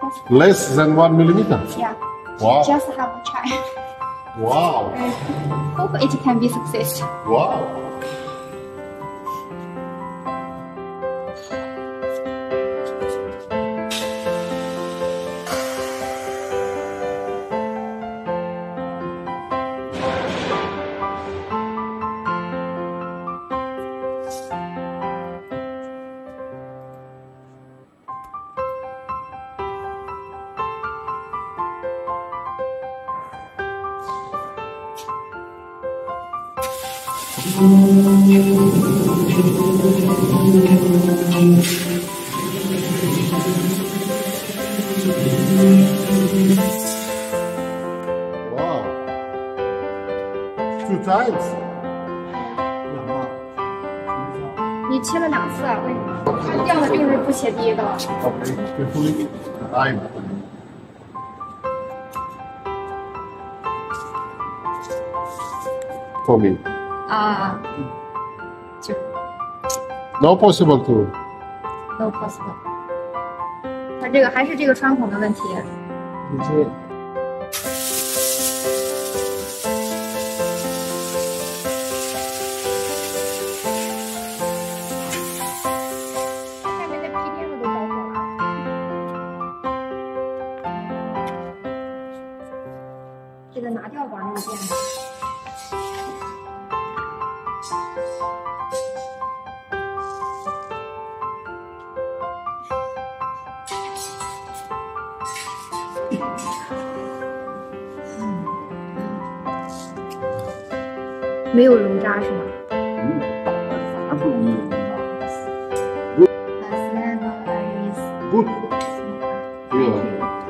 Less than 1 millimeter. Yeah. Wow. Just have a try. Wow. Hope it can be success. Wow. Wow. 2 times. 你切了2次啊？为什么？它掉的并不是不切第一个了。 Okay, carefully. Time. For me. 啊，就 No possible to. no possible。它这个还是这个穿孔的问题。下面的皮垫子都着火了。这个拿掉管那个垫子。没有熔渣是吗？ 反不容易有 Good. Yeah.